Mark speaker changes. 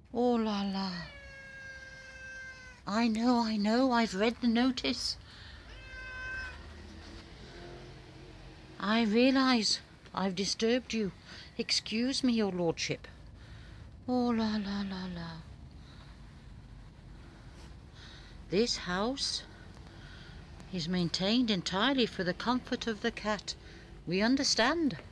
Speaker 1: Oh la la. I know, I've read the notice. I realise I've disturbed you. Excuse me, your lordship. Oh la la la la. This house is maintained entirely for the comfort of the cat. We understand.